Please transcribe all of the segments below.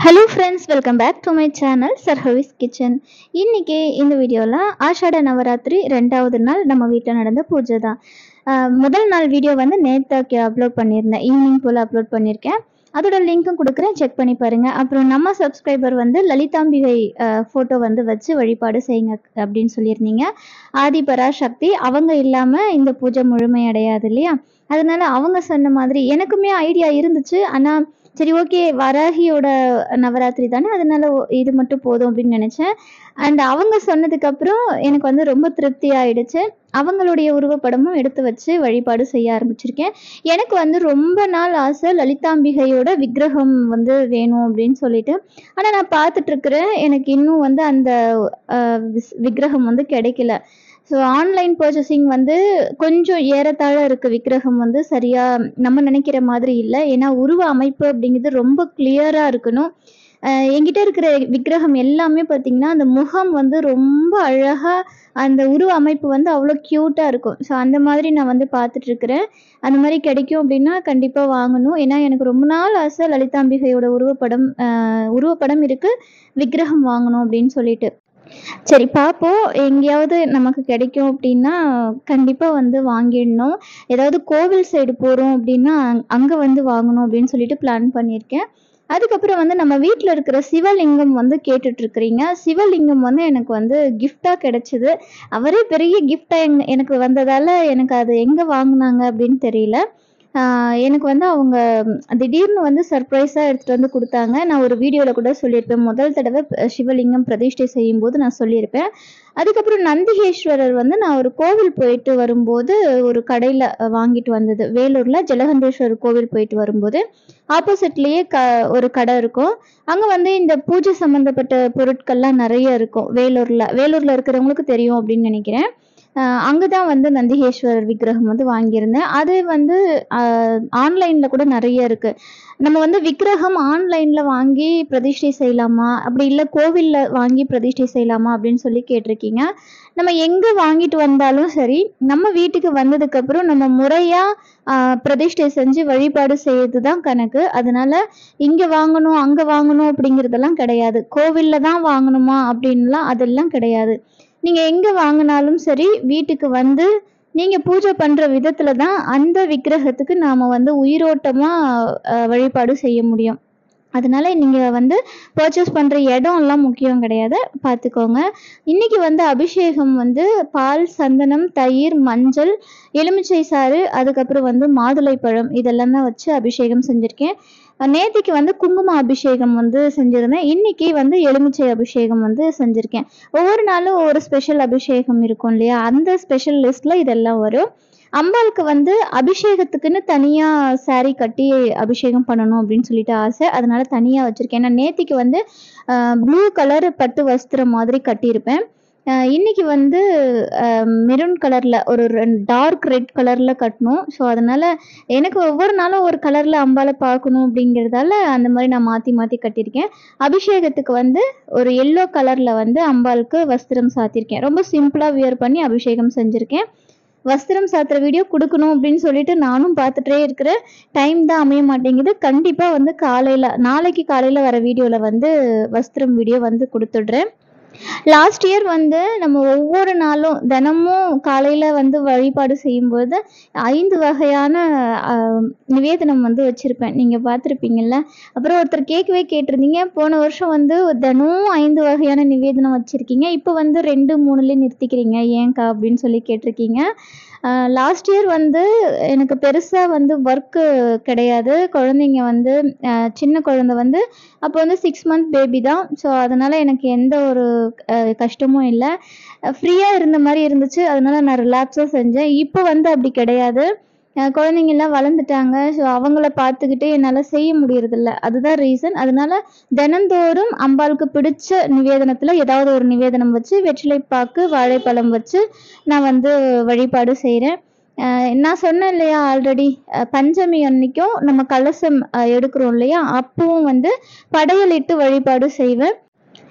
Hello friends, welcome back to my channel சர்ஹவிஸ் kitchen. இன்றைக்கி இந்த வீடியோவில் ஆஷாட நவராத்திரி 2வது நாள் நம்ம வீட்டில் நடந்த பூஜை தான். முதல் நாள் வீடியோ வந்து நேற்று அப்லோட் பண்ணியிருந்தேன், ஈவினிங் போல் அப்லோட் பண்ணியிருக்கேன். அதோட லிங்க்கும் கொடுக்குறேன், செக் பண்ணி பாருங்கள். அப்புறம் நம்ம சப்ஸ்கிரைபர் வந்து லலிதாம்பிகை ஃபோட்டோ வந்து வச்சு வழிபாடு செய்யுங்க அப்படின்னு சொல்லியிருந்தீங்க. ஆதிபராசக்தி அவங்க இல்லாமல் இந்த பூஜை முழுமையடையாது இல்லையா? அதனால அவங்க சொன்ன மாதிரி எனக்குமே ஐடியா இருந்துச்சு. ஆனால் சரி, ஓகே, வராகியோட நவராத்திரி தானே, அதனால இது மட்டும் போதும் அப்படின்னு நினச்சேன். அண்ட் அவங்க சொன்னதுக்கப்புறம் எனக்கு வந்து ரொம்ப திருப்தி ஆயிடுச்சு. அவங்களுடைய உருவப்படமும் எடுத்து வச்சு வழிபாடு செய்ய ஆரம்பிச்சிருக்கேன். எனக்கு வந்து ரொம்ப நாள் ஆசை லலிதாம்பிகையோட விக்கிரகம் வந்து வேணும் அப்படின்னு சொல்லிட்டு. ஆனால் நான் பார்த்துட்ருக்குறேன், எனக்கு இன்னும் வந்து அந்த விக்கிரகம் வந்து கிடைக்கல. ஸோ ஆன்லைன் பர்ச்சேசிங் வந்து கொஞ்சம் ஏறத்தாழ இருக்குது. விக்கிரகம் வந்து சரியாக நம்ம நினைக்கிற மாதிரி இல்லை. ஏன்னா உருவ அமைப்பு அப்படிங்கிறது ரொம்ப கிளியராக இருக்கணும். என்கிட்ட இருக்கிற விக்கிரகம் எல்லாமே பார்த்திங்கன்னா அந்த முகம் வந்து ரொம்ப அழகாக, அந்த உருவ அமைப்பு வந்து அவ்வளோ க்யூட்டாக இருக்கும். ஸோ அந்த மாதிரி நான் வந்து பார்த்துட்ருக்குறேன். அந்த மாதிரி கிடைக்கும் அப்படின்னா கண்டிப்பாக வாங்கணும். ஏன்னா எனக்கு ரொம்ப நாள் ஆசை லலிதாம்பிகையோட உருவப்படம் இருக்குது, விக்கிரகம் வாங்கணும் அப்படின்னு சொல்லிட்டு. சரி, பார்ப்போம். எங்கேயாவது நமக்கு கிடைக்கும் அப்படின்னா கண்டிப்பாக வந்து வாங்கிடணும். ஏதாவது கோவில் சைடு போகிறோம் அப்படின்னா அங்கே வந்து வாங்கணும் அப்படின்னு சொல்லிட்டு பிளான் பண்ணியிருக்கேன். அதுக்கப்புறம் வந்து நம்ம வீட்டில் இருக்கிற சிவலிங்கம் வந்து கேட்டுட்ருக்குறீங்க. சிவலிங்கம் வந்து எனக்கு வந்து கிஃப்டாக கிடச்சிது. அவரே பெரிய கிஃப்டாக எனக்கு வந்ததால் எனக்கு அது எங்கே வாங்கினாங்க அப்படின்னு தெரியல. எனக்கு வந்து அவங்க திடீர்னு வந்து சர்ப்ரைஸாக எடுத்துகிட்டு வந்து கொடுத்தாங்க. நான் ஒரு வீடியோவில் கூட சொல்லியிருப்பேன், முதல் தடவை சிவலிங்கம் பிரதிஷ்டை செய்யும்போது நான் சொல்லியிருப்பேன். அதுக்கப்புறம் நந்திகேஸ்வரர் வந்து நான் ஒரு கோவில் போயிட்டு வரும்போது ஒரு கடையில் வாங்கிட்டு வந்தது. வேலூரில் ஜலகண்டேஸ்வரர் கோவில் போயிட்டு வரும்போது ஆப்போசிட்லேயே ஒரு கடை இருக்கும். அங்கே வந்து இந்த பூஜை சம்மந்தப்பட்ட பொருட்கள்லாம் நிறைய இருக்கும். வேலூரில் இருக்கிறவங்களுக்கு தெரியும் அப்படின்னு நினைக்கிறேன். அங்கே தான் வந்து நந்திகேஸ்வரர் விக்கிரகம் வந்து வாங்கியிருந்தேன். அது வந்து ஆன்லைனில் கூட நிறைய இருக்குது. நம்ம வந்து விக்கிரகம் ஆன்லைனில் வாங்கி பிரதிஷ்டை செய்யலாமா, அப்படி இல்லை கோவிலில் வாங்கி பிரதிஷ்டை செய்யலாமா அப்படின்னு சொல்லி கேட்டிருக்கீங்க. நம்ம எங்கே வாங்கிட்டு வந்தாலும் சரி, நம்ம வீட்டுக்கு வந்ததுக்கப்புறம் நம்ம முறையாக பிரதிஷ்டை செஞ்சு வழிபாடு செய்யறது தான் கணக்கு. அதனால் இங்கே வாங்கணும் அங்கே வாங்கணும் அப்படிங்கிறதெல்லாம் கிடையாது. கோவிலில் தான் வாங்கணுமா அப்படின்லாம் அதெல்லாம் கிடையாது. நீங்கள் எங்கே வாங்கினாலும் சரி, வீட்டுக்கு வந்து நீங்கள் பூஜை பண்ணுற விதத்தில் தான் அந்த விக்கிரகத்துக்கு நாம் வந்து உயிரோட்டமாக வழிபாடு செய்ய முடியும். அதனால நீங்கள் வந்து பர்ச்சேஸ் பண்ணுற இடம்லாம் முக்கியம் கிடையாது, பார்த்துக்கோங்க. இன்றைக்கி வந்து அபிஷேகம் வந்து பால், சந்தனம், தயிர், மஞ்சள், எலுமிச்சை சாறு, அதுக்கப்புறம் வந்து மாதுளைப்பழம் இதெல்லாம் தான் வச்சு அபிஷேகம் செஞ்சுருக்கேன். நேத்திக்கு வந்து குங்கும அபிஷேகம் வந்து செஞ்சுருந்தேன். இன்றைக்கி வந்து எலுமிச்சை அபிஷேகம் வந்து செஞ்சுருக்கேன். ஒவ்வொரு நாளும் ஒவ்வொரு ஸ்பெஷல் அபிஷேகம் இருக்கும் இல்லையா? அந்த ஸ்பெஷல் லிஸ்ட்டில் இதெல்லாம் வரும். அம்பாளுக்கு வந்து அபிஷேகத்துக்குன்னு தனியாக சாரீ கட்டி அபிஷேகம் பண்ணணும் அப்படின்னு சொல்லிட்டு ஆசை. அதனால தனியாக வச்சுருக்கேன். ஏன்னா நேத்திக்கு வந்து ப்ளூ கலர் பட்டு வஸ்திரம் மாதிரி கட்டியிருப்பேன். இன்றைக்கி வந்து மெரூன் கலரில் ஒரு டார்க் ரெட் கலரில் கட்டணும். ஸோ அதனால் எனக்கு ஒவ்வொரு நாளும் ஒரு கலரில் அம்பாளை பார்க்கணும் அப்படிங்கிறதால அந்த மாதிரி நான் மாற்றி மாற்றி கட்டியிருக்கேன். அபிஷேகத்துக்கு வந்து ஒரு எல்லோ கலரில் வந்து அம்பாளுக்கு வஸ்திரம் சாத்தியிருக்கேன். ரொம்ப சிம்பிளாக வியர் பண்ணி அபிஷேகம் செஞ்சுருக்கேன். வஸ்திரம் சாத்துற வீடியோ கொடுக்கணும் அப்படின்னு சொல்லிட்டு நானும் பார்த்துட்டே இருக்கிறேன். டைம் தான் அமைய மாட்டேங்குது. கண்டிப்பாக வந்து நாளைக்கு காலையில் வர வீடியோவில் வந்து வஸ்திரம் வீடியோ வந்து கொடுத்துட்றேன். லாஸ்ட் இயர் வந்து நம்ம ஒவ்வொரு நாளும் தினமும் காலையில் வந்து வழிபாடு செய்யும்போது 5 வகையான நிவேதனம் வந்து வச்சுருப்பேன். நீங்கள் பார்த்துருப்பீங்கள்ல. அப்புறம் ஒருத்தர் கேட்டிருந்தீங்க, போன வருஷம் வந்து தினமும் 5 வகையான நிவேதனம் வச்சுருக்கீங்க, இப்போ வந்து 2, 3லே நிறுத்திக்கிறீங்க, ஏன்க்கா அப்படின்னு சொல்லி கேட்டிருக்கீங்க. லாஸ்ட் இயர் வந்து எனக்கு பெருசாக வந்து ஒர்க்கு கிடையாது. குழந்தைங்க வந்து சின்ன குழந்தை வந்து அப்போ வந்து 6 மந்த் பேபி தான். ஸோ அதனால் எனக்கு எந்த ஒரு கஷ்டமும் இல்லை. ஃப்ரீயாக இருந்த மாதிரி இருந்துச்சு. அதனால் நான் ரிலாக்ஸாக செஞ்சேன். இப்போ வந்து அப்படி கிடையாது. குழந்தைங்கள்லாம் வளர்ந்துட்டாங்க. ஸோ அவங்கள பார்த்துக்கிட்டே என்னால் செய்ய முடியறதில்ல. அதுதான் ரீசன். அதனால் தினந்தோறும் அம்பாளுக்கு பிடிச்ச நிவேதனத்தில் ஏதாவது ஒரு நிவேதனம் வச்சு வெற்றிலைப்பாக்கு, வாழைப்பழம் வச்சு நான் வந்து வழிபாடு செய்கிறேன். நான் சொன்னேன் இல்லையா ஆல்ரெடி, பஞ்சமி அன்னைக்கும் நம்ம கலசம் எடுக்கிறோம் இல்லையா, அப்பவும் வந்து படையலிட்டு வழிபாடு செய்வேன்.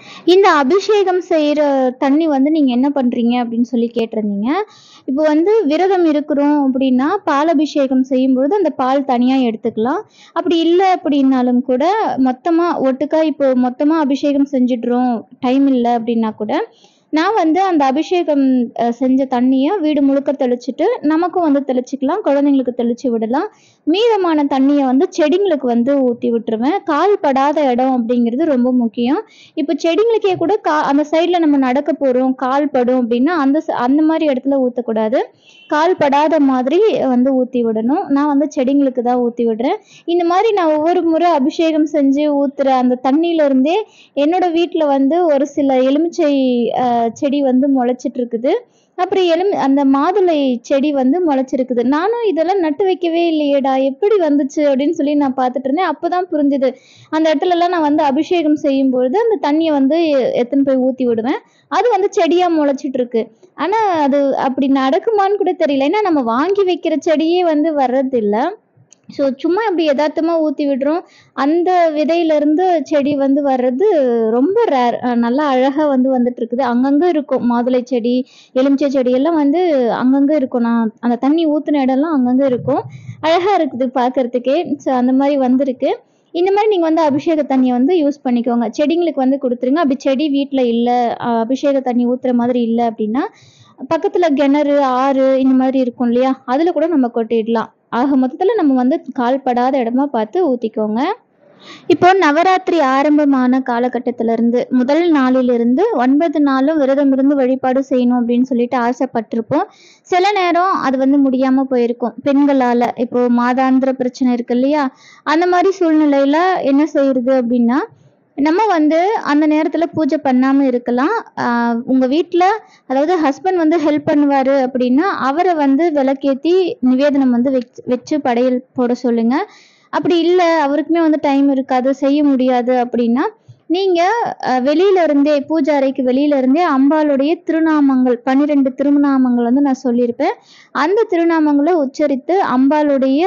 இந்த அபிஷேகம் செய்யற தண்ணி வந்து நீங்க என்ன பண்றீங்க அப்படின்னு சொல்லி கேட்டிருந்தீங்க. இப்போ வந்து விரதம் இருக்கிறோம் அப்படின்னா பால் அபிஷேகம் செய்யும்பொழுது அந்த பால் தனியா எடுத்துக்கலாம். அப்படி இல்லை அப்படின்னாலும் கூட மொத்தமா ஒட்டுக்கா இப்போ மொத்தமா அபிஷேகம் செஞ்சிடுறோம், டைம் இல்லை அப்படின்னா கூட நான் வந்து அந்த அபிஷேகம் செஞ்ச தண்ணியை வீடு முழுக்க தெளிச்சுட்டு நமக்கும் வந்து தெளிச்சுக்கலாம், குழந்தைங்களுக்கு தெளிச்சு விடலாம். மீதமான தண்ணியை வந்து செடிங்களுக்கு வந்து ஊற்றி விட்டுருவேன். கால் படாத இடம் அப்படிங்கிறது ரொம்ப முக்கியம். இப்போ செடிங்களுக்கே கூட அந்த சைடில் நம்ம நடக்க போகிறோம், கால் படும் அப்படின்னா அந்த மாதிரி இடத்துல ஊற்றக்கூடாது. கால் படாத மாதிரி வந்து ஊற்றி விடணும். நான் வந்து செடிங்களுக்கு தான் ஊற்றி விடுறேன். இந்த மாதிரி நான் ஒவ்வொரு முறை அபிஷேகம் செஞ்சு ஊற்றுற அந்த தண்ணியிலேருந்தே என்னோட வீட்டில் வந்து ஒரு சில எலுமிச்சை செடி வந்து முளைச்சிட்டு இருக்குது. அப்புறம் அந்த மாதுளை செடி வந்து முளைச்சிருக்குது. நானும் இதெல்லாம் நட்டு வைக்கவே இல்லையேடா, எப்படி வந்துச்சு அப்படின்னு சொல்லி நான் பார்த்துட்டு இருந்தேன். அப்போதான் புரிஞ்சுது, அந்த இடத்துலலாம் நான் வந்து அபிஷேகம் செய்யும் பொழுது அந்த தண்ணியை வந்து எடுத்துன்னு போய் ஊற்றி விடுவேன். அது வந்து செடியா முளைச்சிட்டு இருக்கு. ஆனா அது அப்படி நடக்குமான்னு கூட தெரியல. ஏன்னா நம்ம வாங்கி வைக்கிற செடியே வந்து வர்றது இல்லை. ஸோ சும்மா இப்படி யதார்த்தமா ஊற்றி விடுறோம். அந்த விதையிலேருந்து செடி வந்து வர்றது ரொம்ப ரேர். நல்லா அழகாக வந்து வந்துட்டு இருக்குது. அங்கங்கே இருக்கும் மாதுளை செடி, எலுமிச்சை செடி எல்லாம் வந்து அங்கங்கே இருக்கும். நான் அந்த தண்ணி ஊற்றின இடம்லாம் அங்கங்கே இருக்கும். அழகாக இருக்குது பார்க்கறதுக்கே. ஸோ அந்த மாதிரி வந்திருக்கு. இந்த மாதிரி நீங்கள் வந்து அபிஷேக தண்ணியை வந்து யூஸ் பண்ணிக்கோங்க. செடிங்களுக்கு வந்து கொடுத்துருங்க. அப்படி செடி வீட்டில் இல்லை, அபிஷேக தண்ணி ஊற்றுற மாதிரி இல்லை அப்படின்னா பக்கத்தில் கிணறு, ஆறு இந்த மாதிரி இருக்கும் இல்லையா, அதில் கூட நம்ம கொட்டிடலாம். ஆக மொத்தத்தில் நம்ம வந்து கால் படாத இடமா பார்த்து ஊற்றிக்கோங்க. இப்போ நவராத்திரி ஆரம்பமான காலகட்டத்திலிருந்து முதல் நாளிலிருந்து 9 நாளும் விரதம் இருந்து வழிபாடு செய்யணும் அப்படின்னு சொல்லிட்டு ஆசைப்பட்டிருப்போம். சில நேரம் அது வந்து முடியாம போயிருக்கும் பெண்களால. இப்போ மாதாந்திர பிரச்சனை இருக்கு இல்லையா, அந்த மாதிரி சூழ்நிலையில என்ன செய்யறது அப்படின்னா நம்ம வந்து அந்த நேரத்துல பூஜை பண்ணாம இருக்கலாம். உங்க வீட்டுல அதாவது ஹஸ்பண்ட் வந்து ஹெல்ப் பண்ணுவாரு அப்படின்னா அவரை வந்து விளக்கேத்தி நிவேதனம் வந்து வச்சு படையல் போட சொல்லுங்க. அப்படி இல்லை, அவருக்குமே வந்து டைம் இருக்காது, செய்ய முடியாது அப்படின்னா நீங்க வெளியில இருந்தே, பூஜை அறைக்கு வெளியில இருந்தே அம்பாளுடைய திருநாமங்கள் 12 திருநாமங்கள் வந்து நான் சொல்லியிருப்பேன். அந்த திருநாமங்களை உச்சரித்து அம்பாளுடைய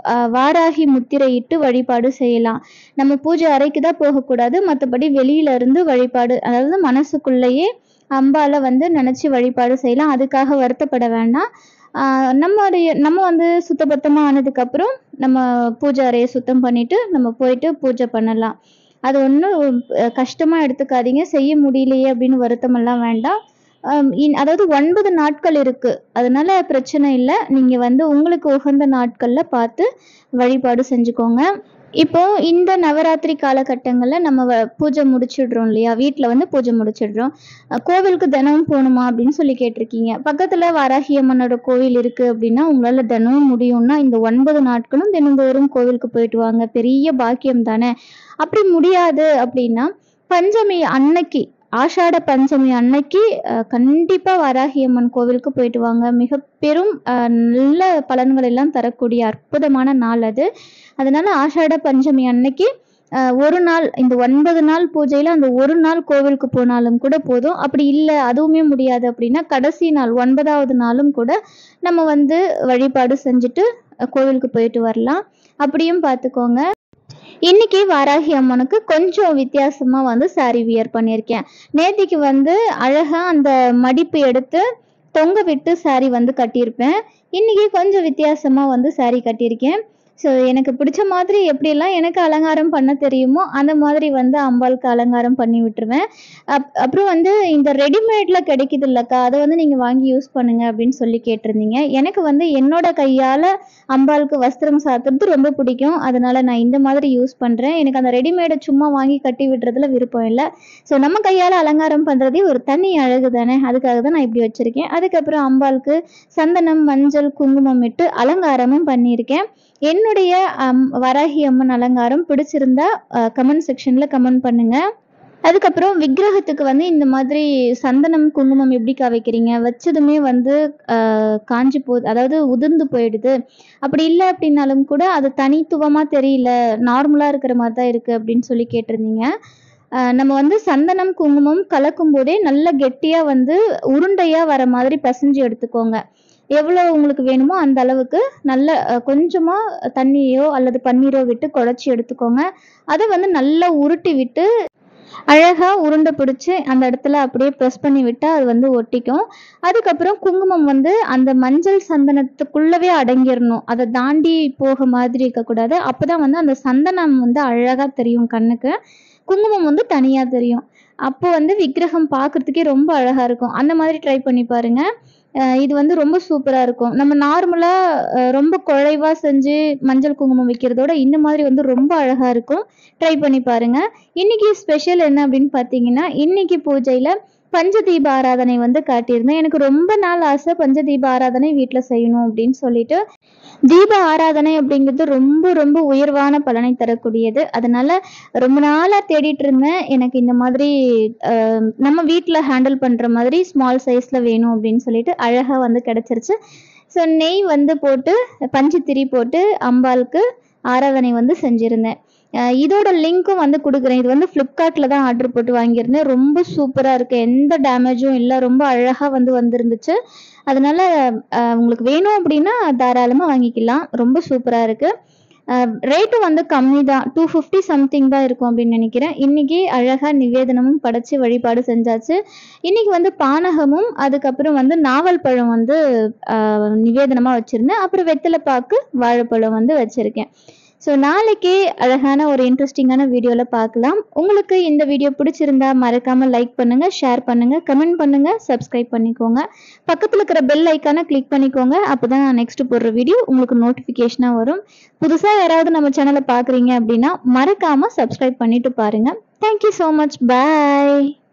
வாராகி முத்திரையிட்டு வழிபாடு செய்யலாம். நம்ம பூஜை அறைக்கு தான் போகக்கூடாது, மற்றபடி வெளியில இருந்து வழிபாடு, அதாவது மனசுக்குள்ளேயே அம்பாளை வந்து நினைச்சு வழிபாடு செய்யலாம். அதுக்காக வருத்தப்பட வேண்டாம். நம்ம வந்து சுத்தபத்தமாக ஆனதுக்கப்புறம் நம்ம பூஜை அறையை சுத்தம் பண்ணிட்டு நம்ம போயிட்டு பூஜை பண்ணலாம். அது ஒன்றும் கஷ்டமாக எடுத்துக்காதீங்க. செய்ய முடியலையே அப்படின்னு வருத்தமெல்லாம் வேண்டாம். அதாவது 9 நாட்கள் இருக்கு, அதனால பிரச்சனை இல்லை. நீங்கள் வந்து உங்களுக்கு உகந்த நாட்களில் பார்த்து வழிபாடு செஞ்சுக்கோங்க. இப்போ இந்த நவராத்திரி காலகட்டங்களில் நம்ம பூஜை முடிச்சிடுறோம் இல்லையா, வீட்டில் வந்து பூஜை முடிச்சிடுறோம். கோவிலுக்கு தினமும் போகணுமா அப்படின்னு சொல்லி கேட்டிருக்கீங்க. பக்கத்தில் வாராகி அம்மனோட கோவில் இருக்குது அப்படின்னா உங்களால் தினமும் முடியும்னா இந்த 9 நாட்களும் தினந்தோறும் கோவிலுக்கு போயிட்டு வாங்க. பெரிய பாக்கியம் தானே. அப்படி முடியாது அப்படின்னா பஞ்சமி அன்னைக்கு, ஆஷாட பஞ்சமி அன்னைக்கு கண்டிப்பாக வாராகி அம்மன் கோவிலுக்கு போயிட்டு வாங்க. மிக பெரும் நல்ல பலன்கள் எல்லாம் தரக்கூடிய அற்புதமான நாள் அது. அதனால ஆஷாட பஞ்சமி அன்னைக்கு ஒரு நாள், இந்த 9 நாள் பூஜையில் அந்த ஒரு நாள் கோவிலுக்கு போனாலும் கூட போதும். அப்படி இல்லை, அதுவுமே முடியாது அப்படின்னா கடைசி நாள் 9வது நாளும் கூட நம்ம வந்து வழிபாடு செஞ்சுட்டு கோவிலுக்கு போயிட்டு வரலாம். அப்படியும் பார்த்துக்கோங்க. இன்னைக்கு வாராகி அம்மனுக்கு கொஞ்சம் வித்தியாசமா வந்து சாரி வியர் பண்ணியிருக்கேன். நேத்திக்கு வந்து அழகா அந்த மடிப்பு எடுத்து தொங்க விட்டு சாரி வந்து கட்டியிருப்பேன். இன்னைக்கு கொஞ்சம் வித்தியாசமா வந்து சாரி கட்டியிருக்கேன். ஸோ எனக்கு பிடிச்ச மாதிரி எப்படியெல்லாம் எனக்கு அலங்காரம் பண்ண தெரியுமோ அந்த மாதிரி வந்து அம்பாளுக்கு அலங்காரம் பண்ணி விட்டுருவேன். அப்புறம் வந்து இந்த ரெடிமேடில் கிடைக்குது இல்லைக்கா, அதை வந்து நீங்கள் வாங்கி யூஸ் பண்ணுங்க அப்படின்னு சொல்லி கேட்டிருந்தீங்க. எனக்கு வந்து என்னோட கையால் அம்பாளுக்கு வஸ்திரம் சாத்துறது ரொம்ப பிடிக்கும். அதனால நான் இந்த மாதிரி யூஸ் பண்ணுறேன். எனக்கு அந்த ரெடிமேடை சும்மா வாங்கி கட்டி விடுறதுல விருப்பம் இல்லை. ஸோ நம்ம கையால் அலங்காரம் பண்ணுறதே ஒரு தனி அழகு தானே, அதுக்காக தான் நான் இப்படி வச்சுருக்கேன். அதுக்கப்புறம் அம்பாளுக்கு சந்தனம், மஞ்சள், குங்குமம் இட்டு அலங்காரமும் பண்ணியிருக்கேன். என்னுடைய வராகி அம்மன் அலங்காரம் பிடிச்சிருந்தா கமெண்ட் செக்ஷன்ல கமெண்ட் பண்ணுங்க. அதுக்கப்புறம் விக்கிரகத்துக்கு வந்து இந்த மாதிரி சந்தனம், குங்குமம் எப்படிக்கா வைக்கிறீங்க, வச்சதுமே வந்து காஞ்சி போகுது, அதாவது உதிர்ந்து போயிடுது, அப்படி இல்லை அப்படின்னாலும் கூட அது தனித்துவமாக தெரியல, நார்மலாக இருக்கிற மாதிரி தான் இருக்குது அப்படின்னு சொல்லி கேட்டிருந்தீங்க. நம்ம வந்து சந்தனம், குங்குமம் கலக்கும் போதே நல்ல கெட்டியாக வந்து உருண்டையாக வர மாதிரி பசைஞ்சு எடுத்துக்கோங்க. எவ்வளோ உங்களுக்கு வேணுமோ அந்த அளவுக்கு நல்ல கொஞ்சமாக தண்ணியோ அல்லது பன்னீரோ விட்டு குழச்சி எடுத்துக்கோங்க. அதை வந்து நல்லா உருட்டி விட்டு அழகா உருண்டை பிடிச்சி அந்த இடத்துல அப்படியே ப்ரெஸ் பண்ணி விட்டா அது வந்து ஒட்டிக்கும். அதுக்கப்புறம் குங்குமம் வந்து அந்த மஞ்சள் சந்தனத்துக்குள்ளவே அடங்கிடணும். அதை தாண்டி போக மாதிரி இருக்கக்கூடாது. அப்பதான் வந்து அந்த சந்தனம் வந்து அழகா தெரியும் கண்ணுக்கு. குங்குமம் வந்து தனியா தெரியும். அப்போ வந்து விக்கிரகம் பார்க்கறதுக்கே ரொம்ப அழகா இருக்கும். அந்த மாதிரி ட்ரை பண்ணி பாருங்க. இது வந்து ரொம்ப சூப்பரா இருக்கும். நம்ம நார்மலா ரொம்ப குழைவா செஞ்சு மஞ்சள் குங்குமம் வைக்கிறதோட இந்த மாதிரி வந்து ரொம்ப அழகா இருக்கும். ட்ரை பண்ணி பாருங்க. இன்னைக்கு ஸ்பெஷல் என்ன அப்படின்னு பார்த்தீங்கன்னா, இன்னைக்கு பூஜையில பஞ்சதீப ஆராதனை வந்து காட்டியிருந்தேன். எனக்கு ரொம்ப நாள் ஆசை பஞ்சதீப ஆராதனை வீட்ல செய்யணும் அப்படின்னு சொல்லிட்டு. தீப ஆராதனை அப்படிங்கிறது ரொம்ப ரொம்ப உயர்வான பலனை தரக்கூடியது. அதனால ரொம்ப நாளா தேடிட்டு இருந்தேன். எனக்கு இந்த மாதிரி நம்ம வீட்ல ஹேண்டில் பண்ற மாதிரி ஸ்மால் சைஸ்ல வேணும் அப்படின்னு சொல்லிட்டு அழகா வந்து கிடைச்சிருச்சு. ஸோ நெய் வந்து போட்டு பஞ்சுத்திரி போட்டு அம்பாளுக்கு ஆராதனை வந்து செஞ்சிருந்தேன். இதோட லிங்க்கும் வந்து கொடுக்குறேன். இது வந்து ஃப்ளிப்கார்ட்ல தான் ஆர்டர் போட்டு வாங்கியிருந்தேன். ரொம்ப சூப்பரா இருக்கு. எந்த டேமேஜும் இல்லை. ரொம்ப அழகா வந்து வந்திருந்துச்சு. அதனால உங்களுக்கு வேணும் அப்படின்னா தாராளமாக வாங்கிக்கலாம். ரொம்ப சூப்பரா இருக்கு. ரேட்டும் வந்து கம்மி தான். 250 சம்திங் தான் இருக்கும் அப்படின்னு நினைக்கிறேன். இன்னைக்கு அழகா நிவேதனமும் படைச்சு வழிபாடு செஞ்சாச்சு. இன்னைக்கு வந்து பானகமும் அதுக்கப்புறம் வந்து நாவல் பழம் வந்து நிவேதனமா வச்சிருந்தேன். அப்புறம் வெத்தலை பாக்கு வாழைப்பழம் வந்து வச்சிருக்கேன். ஸோ நாளைக்கு அழகான ஒரு இன்ட்ரெஸ்டிங்கான வீடியோவில் பார்க்கலாம். உங்களுக்கு இந்த வீடியோ பிடிச்சிருந்தா மறக்காமல் லைக் பண்ணுங்கள், ஷேர் பண்ணுங்கள், கமெண்ட் பண்ணுங்கள், சப்ஸ்கிரைப் பண்ணிக்கோங்க. பக்கத்தில் இருக்கிற பெல் ஐக்கானை கிளிக் பண்ணிக்கோங்க. அப்போ தான் நான் நெக்ஸ்ட் போடுற வீடியோ உங்களுக்கு நோட்டிஃபிகேஷனாக வரும். புதுசாக யாராவது நம்ம சேனலை பார்க்குறீங்க அப்படின்னா மறக்காமல் சப்ஸ்கிரைப் பண்ணிட்டு பாருங்கள். Thank you so much. பாய்.